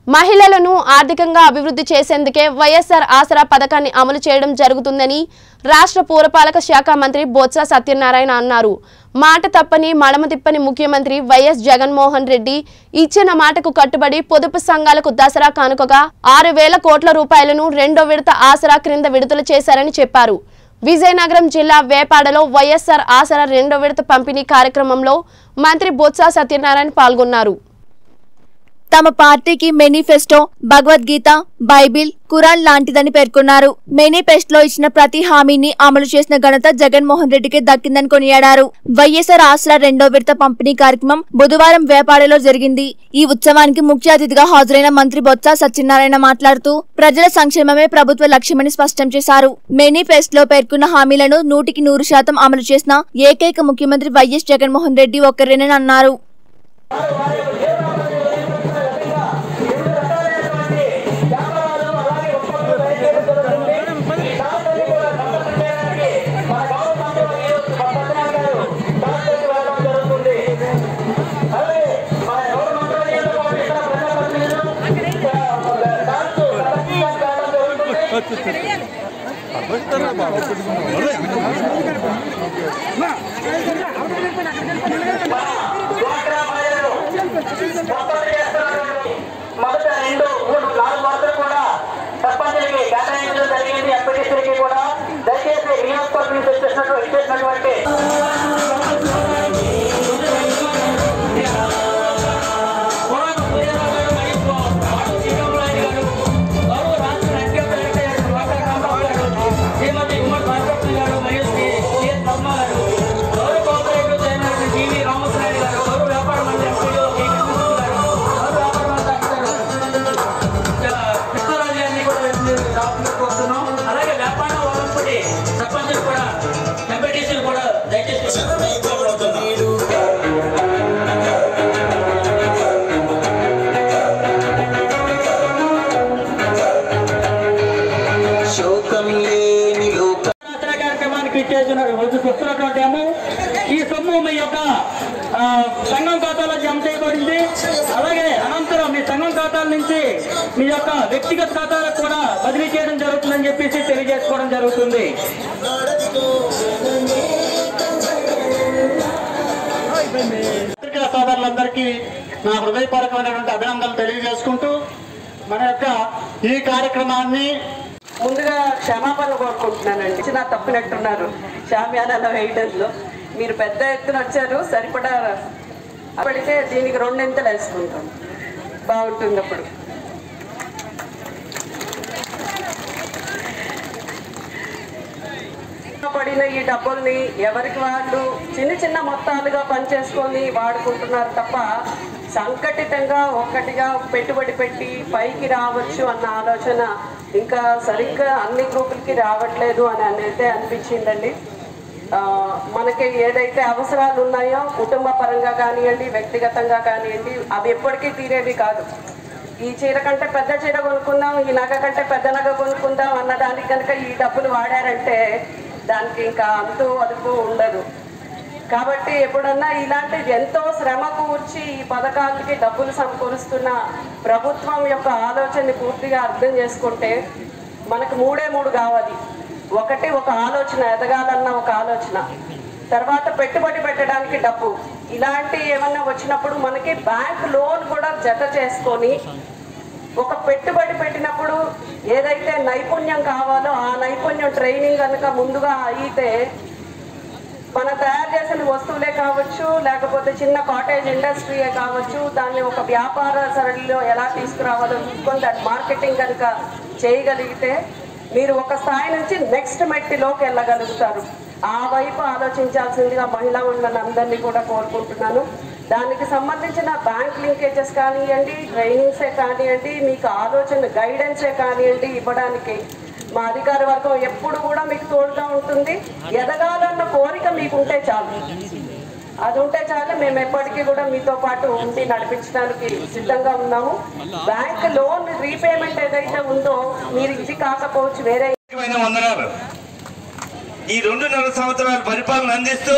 మహిళలను ఆర్థికంగా అభివృద్ధి చేసేందుకే వైఎస్ఆర్ ఆసరా పథకాన్ని అమలు చేయడం జరుగుతుందని రాష్ట్ర పురపాలక శాఖ మంత్రి బొత్స సత్యనారాయణ అన్నారు. మాట తప్పని మడమ తిప్పని ముఖ్యమంత్రి వైఎస్ జగన్మోహన్ రెడ్డి ఇచ్చిన మాటకు కట్టుబడి పొదుపు సంఘాలకు దసరా కానుకగా 6,000 కోట్ల రూపాయలను రెండో విడత ఆసరా క్రింద విడుదల చేశారని చెప్పారు. విజయనగరం జిల్లా వేపాడలో వైఎస్ఆర్ ఆసరా రెండో విడత పంపిణీ కార్యక్రమంలో మంత్రి బొత్స సత్యనారాయణ పాల్గొన్నారు. తమ పార్టీకి మేనిఫెస్టో భగవద్గీత, బైబిల్, ఖురాన్ లాంటిదని పేర్కొన్నారు. మేనిఫెస్టోలో ఇచ్చిన ప్రతి హామీని అమలు చేసిన ఘనత జగన్మోహన్ రెడ్డికి దక్కిందని కొనియాడారు. వైఎస్ఆర్ ఆసరా రెండో విడత పంపిణీ కార్యక్రమం బుధవారం వేపాడలో జరిగింది. ఈ ఉత్సవానికి ముఖ్య అతిథిగా హాజరైన మంత్రి బొత్స సత్యనారాయణ మాట్లాడుతూ ప్రజల సంక్షేమమే ప్రభుత్వ లక్ష్యమని స్పష్టం చేశారు. మేనిఫెస్టోలో పేర్కొన్న హామీలను 100% అమలు చేసిన ఏకైక ముఖ్యమంత్రి వైఎస్ జగన్మోహన్ రెడ్డి ఒక్కరేనని అన్నారు. మొదట 2, 3, 4 వరకు కూడా సర్పంచులకి కేటాయించడం జరిగింది. ఎంపీటీసీలకి కూడా దయచేసి నియోజకవర్గం నుంచి వచ్చేసినటువంటి ఈ సొమ్ము మీ యొక్క సంఘం ఖాతాలో జమ చేయబడింది. అలాగే అనంతరం మీ సంఘం ఖాతాల నుంచి మీ యొక్క వ్యక్తిగత ఖాతాలకు కూడా బదిలీ చేయడం జరుగుతుందని చెప్పేసి తెలియజేసుకోవడం జరుగుతుంది. పత్రికా సోదరులందరికీ నా హృదయపూర్వకమైనటువంటి అభినందనలు తెలియజేసుకుంటూ మన యొక్క ఈ కార్యక్రమాన్ని ముందుగా క్షమాపణ కోరుకుంటున్నానండి. చిన్న తప్పినట్టున్నారు షామియానాలో వేయడంలో. మీరు పెద్ద ఎత్తున వచ్చారు, సరిపడా అప్పటికే దీనికి 2 ఇంతలు వేసుకుంటాం, బాగుంటుంది. అప్పుడు పడిన ఈ డబ్బుల్ని ఎవరికి వాళ్ళు చిన్న మొత్తాలుగా పనిచేసుకొని వాడుకుంటున్నారు తప్ప సంఘటితంగా ఒక్కటిగా పెట్టుబడి పెట్టి పైకి రావచ్చు అన్న ఆలోచన ఇంకా సరిగ్గా అన్ని గ్రూపులకి రావట్లేదు అని అయితే అనిపించిందండి. మనకి ఏదైతే అవసరాలు ఉన్నాయో కుటుంబ పరంగా కానివ్వండి, వ్యక్తిగతంగా కానివ్వండి, అవి ఎప్పటికీ తీరేవి కాదు. ఈ చీర కంటే పెద్ద చీర కొనుక్కుందాం, ఈ నగ కంటే పెద్ద నగ కొనుక్కుందాం అన్నదానికి కనుక ఈ డబ్బులు వాడారంటే దానికి ఇంకా అంతు అదుపు ఉండదు. కాబట్టి ఎప్పుడన్నా ఇలాంటి ఎంతో శ్రమ కూర్చి ఈ పథకాలకి డబ్బులు సమకూరుస్తున్న ప్రభుత్వం యొక్క ఆలోచనని పూర్తిగా అర్థం చేసుకుంటే మనకు 3 కావాలి. ఒకటి, ఒక ఆలోచన, ఎదగాలన్న ఒక ఆలోచన. తర్వాత పెట్టుబడి పెట్టడానికి డబ్బు. ఇలాంటి ఏమన్నా వచ్చినప్పుడు మనకి బ్యాంక్ లోన్ కూడా జత చేసుకొని ఒక పెట్టుబడి పెట్టినప్పుడు ఏదైతే నైపుణ్యం కావాలో ఆ నైపుణ్యం ట్రైనింగ్ కనుక ముందుగా అయితే మనం తయారు చేసిన వస్తువులే కావచ్చు, లేకపోతే చిన్న కాటేజ్ ఇండస్ట్రీయే కావచ్చు, దాన్ని ఒక వ్యాపార సరళిలో ఎలా తీసుకురావాలో చూసుకొని దాని మార్కెటింగ్ కనుక చేయగలిగితే మీరు ఒక స్థాయి నుంచి నెక్స్ట్ మెట్టిలోకి వెళ్ళగలుగుతారు. ఆ వైపు ఆలోచించాల్సిందిగా మహిళా మండలందరినీ కూడా కోరుకుంటున్నాను. దానికి సంబంధించిన బ్యాంక్ లింకేజెస్ కానివ్వండి, ట్రైనింగ్సే కానివ్వండి, మీకు ఆలోచన గైడెన్సే కానివ్వండి ఇవ్వడానికి మా అధికార వర్గం ఎప్పుడు కూడా మీకు తోడుగా ఉంటుంది. ఎదగాలన్న కోరిక మీకు ఉంటే చాలు, అది ఉంటే చాలు. మేము ఎప్పటికీ కూడా మీతో పాటు ఉండి నడిపించడానికి సిద్ధంగా ఉన్నాము. బ్యాంక్ లోన్ రీపేమెంట్ ఏదైతే ఉందో మీరు ఇది కాకపోవచ్చు వేరే వందనాలు. ఈ 2.5 సంవత్సరాల పరిపాలన అందిస్తూ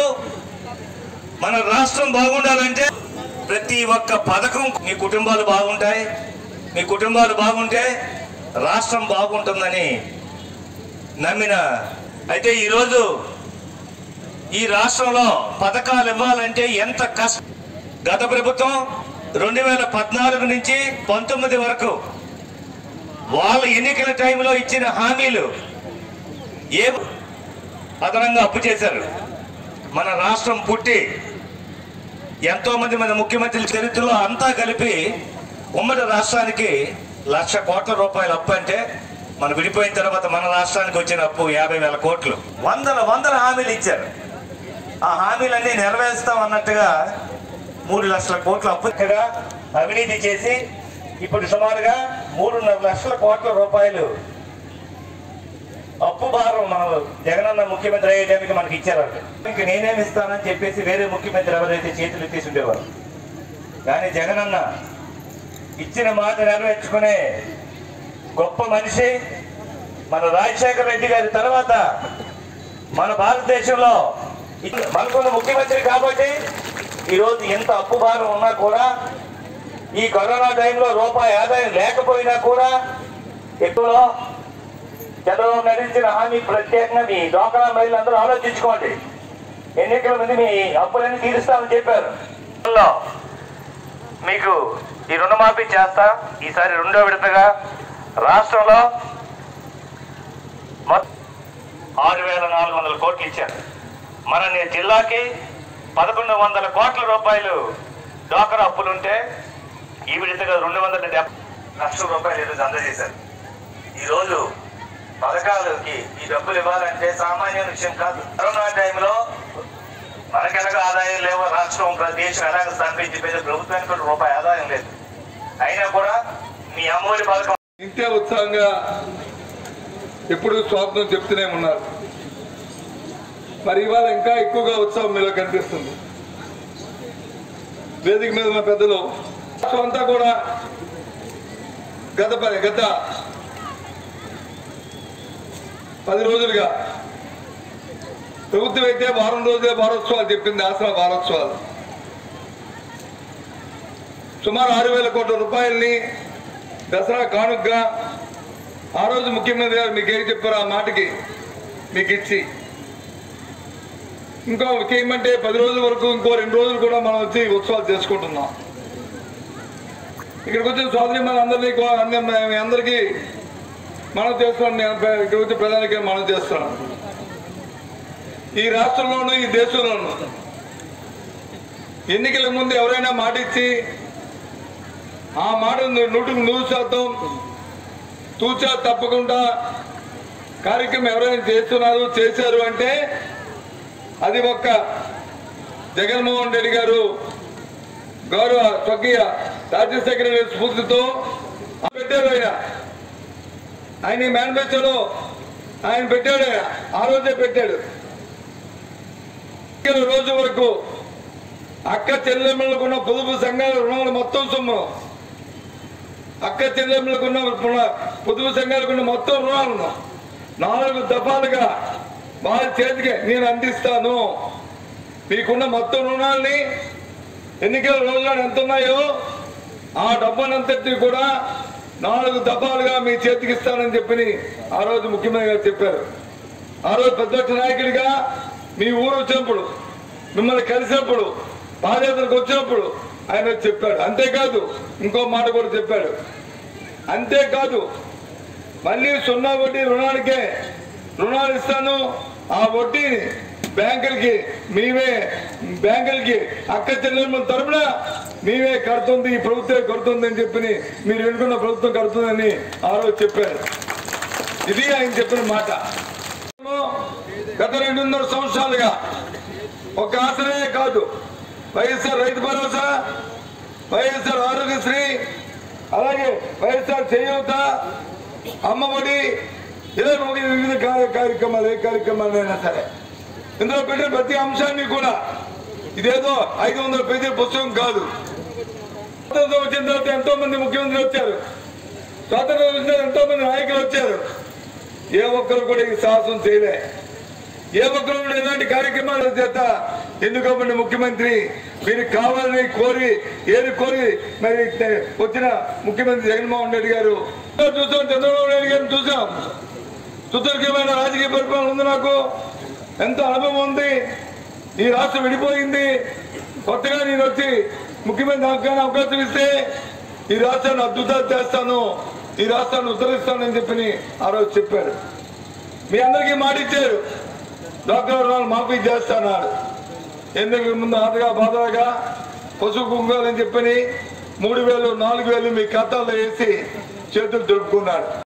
మన రాష్ట్రం బాగుండాలంటే ప్రతి ఒక్క పథకం మీ కుటుంబాలు బాగుంటాయి, మీ కుటుంబాలు బాగుంటే రాష్ట్రం బాగుంటుందని నమ్మిన అయితే ఈరోజు ఈ రాష్ట్రంలో పథకాలు ఇవ్వాలంటే ఎంత కష్టం. గత ప్రభుత్వం 2014 నుంచి 19 వరకు వాళ్ళ ఎన్నికల టైంలో ఇచ్చిన హామీలు ఏ అదనంగా అప్పు చేశారు. మన రాష్ట్రం పుట్టి ఎంతో మంది మన ముఖ్యమంత్రుల చరిత్రలో అంతా కలిపి ఉమ్మడి రాష్ట్రానికి 1,00,000 కోట్ల రూపాయలు అప్పు అంటే మనం విడిపోయిన తర్వాత మన రాష్ట్రానికి వచ్చిన అప్పు 50,000 కోట్లు. వందల హామీలు ఇచ్చారు. ఆ హామీలన్నీ నెరవేరుస్తాం అన్నట్టుగా 3,00,000 కోట్ల అప్పుగా అవినీతి చేసి ఇప్పుడు సుమారుగా 3.5 లక్షల కోట్ల రూపాయలు అప్పు భారం మనం జగనన్న ముఖ్యమంత్రి అయ్యేటానికి మనకి ఇచ్చారు. ఇంక నేనేమి ఇస్తానని చెప్పేసి వేరే ముఖ్యమంత్రి ఎవరైతే చేతులు ఎత్తేసి ఉండేవారు. కానీ జగనన్న ఇచ్చిన మాట నెరవేర్చుకునే గొప్ప మనిషి. మన రాజశేఖర రెడ్డి గారి తర్వాత మన భారతదేశంలో మనకున్న ముఖ్యమంత్రి కాబట్టి ఈరోజు ఎంత అప్పు భారం ఉన్నా కూడా ఈ కరోనా టైంలో రూపాయి ఆదాయం లేకపోయినా కూడా ఎక్కువ చంద్రబాబు నటించిన హామీ ప్రత్యేకంగా మీ డ్వాక్రా మహిళలందరూ ఆలోచించుకోండి. ఎన్నికల మంది మీ అప్పులన్నీ తీరుస్తామని చెప్పారు. మీకు ఈ రుణమాఫీ చేస్తా. ఈసారి 2వ విడతగా రాష్ట్రంలో 6,400 కోట్లు ఇచ్చారు. మన జిల్లాకి 1,100 కోట్ల రూపాయలు డ్వాక్రా అప్పులుంటే ఈ విడతగా 270 లక్షల రూపాయలు ఈరోజు అందజేశారు. ఈరోజు పథకాలకి ఈ డబ్బులు ఇవ్వాలంటే సామాన్య విషయం కాదు. కరోనా టైంలో మనకెలాగ ఆదాయం లేవు. రాష్ట్రం దేశం ఎలాగ స్థాపించిపోయింది. ప్రభుత్వానికి కూడా రూపాయి ఆదాయం లేదు. అయినా కూడా మీ అమ్మఒడి పథకం ఇంతే ఉత్సాహంగా ఎప్పుడు స్వాగతం చెప్తూనే ఉన్నారు. మరి ఇవాళ ఇంకా ఎక్కువగా ఉత్సాహం మీలో కనిపిస్తుంది. వేదిక మీద మా పెద్దలు అంతా కూడా గత 10 రోజులుగా ప్రభుత్వం అయితే వారం రోజులే వారోత్సవాలు చెప్పింది. ఆసరా వారోత్సవాలు సుమారు 6,000 కోట్ల రూపాయలని దసరా కానుకగా ఆ రోజు ముఖ్యమంత్రి గారు మీకు ఏం చెప్పారు ఆ మాటకి మీకు ఇచ్చి ఇంకో ఏమంటే 10 రోజుల వరకు ఇంకో 2 రోజులు కూడా మనం వచ్చి ఉత్సవాలు చేసుకుంటున్నాం. ఇక్కడికి వచ్చిన సోదరి అందరికీ మనం చేస్తున్నాం. ఇక్కడికి వచ్చి ప్రధానికి మనం చేస్తున్నాం. ఈ రాష్ట్రంలోనూ ఈ దేశంలోనూ ఎన్నికల ముందు ఎవరైనా మాట ఇచ్చి ఆ మాట 100% తూచా తప్పకుండా కార్యక్రమం ఎవరైనా చేశారు అంటే అది ఒక్క జగన్మోహన్ రెడ్డి గారు గౌరవ స్వర్గీయ రాజశేఖర రెడ్డి స్ఫూర్తితో పెట్టారు. ఆయన మేనిఫెస్టోలో ఆయన పెట్టాడు. ఆ రోజే పెట్టాడు. రోజు వరకు అక్క చెల్లెమ్మలకున్న పొదుపు సంఘాల రుణాలు మొత్తం సొమ్ము అక్క చెల్లెమ్మలకున్న పొదుపు సంఘాలకున్న మొత్తం రుణాలను 4 దఫాలుగా వాళ్ళ చేతికి నేను అందిస్తాను. మీకున్న మొత్తం రుణాలని ఎన్నికల రోజుల్లో ఎంత ఉన్నాయో ఆ డబ్బునంతటినీ కూడా 4 దఫాలుగా మీ చేతికి ఇస్తానని చెప్పి ఆ రోజు ముఖ్యమంత్రి గారు చెప్పారు. ఆ రోజు ప్రతిపక్ష నాయకుడిగా మీ ఊరు వచ్చినప్పుడు మిమ్మల్ని కలిసినప్పుడు పాదయాత్రకు వచ్చినప్పుడు ఆయన చెప్పాడు. అంతేకాదు ఇంకో మాట కూడా చెప్పాడు. అంతేకాదు మళ్ళీ 0 వడ్డీ రుణానికే రుణాలు ఇస్తాను. ఆ వడ్డీని బ్యాంకులకి అక్క చెల్లెమ్మల తరపున మేమే కడుతుంది. ఈ ప్రభుత్వం కడుతుంది అని చెప్పి మీరు ఎన్నుకున్న ప్రభుత్వం కడుతుందని ఆ రోజు చెప్పారు. ఇది ఆయన చెప్పిన మాట. గత 2.5 సంవత్సరాలుగా ఒక ఆసరే కాదు వైఎస్ఆర్ రైతు భరోసా, వైఎస్ఆర్ ఆరోగ్యశ్రీ, అలాగే వైఎస్ఆర్ చేయూత, అమ్మఒడి, ఇలా వివిధ కార్యక్రమాలు ఏ కార్యక్రమాలైనా సరే ఇందులో పెట్టిన ప్రతి అంశాన్ని కూడా ఇదేదో 500 పేజీల పుస్తకం కాదు. స్వాతంత్రం వచ్చిన తర్వాత ఎంతో మంది ముఖ్యమంత్రులు వచ్చారు. స్వాతంత్రం వచ్చిన ఎంతో మంది నాయకులు వచ్చారు. ఏ ఒక్కరు కూడా ఈ సాహసం చేయలే. ఏ ఒక్కరు కూడా ఎలాంటి కార్యక్రమాల చేత ఎందుకంటే ముఖ్యమంత్రి మీరు కావాలని కోరి మరి వచ్చిన ముఖ్యమంత్రి జగన్మోహన్ రెడ్డి గారు చూసాం, చంద్రబాబు నాయుడు గారిని చూసాం. సుదీర్ఘమైన రాజకీయ పరిపాలన ఉంది, నాకు ఎంతో అనుభవం ఉంది. ఈ రాష్ట్రం విడిపోయింది, కొత్తగా నేను వచ్చి ముఖ్యమంత్రి అవకాశం ఇస్తే ఈ రాష్ట్రాన్ని అద్భుతాలు చేస్తాను, ఈ రాష్ట్రాన్ని ఉద్ధరిస్తానని చెప్పి ఆ రోజు చెప్పాడు. మీ అందరికీ మాట ఇచ్చారు, డాక్టర్ రుణాలు మాఫీ చేస్తాన్నాడు. ఎందుకు ముందు ఆదగా బాధగా పశువు కుంకాలని చెప్పని 3,000 4,000 మీ ఖాతాలో వేసి చేతులు దొరుకుకున్నాడు.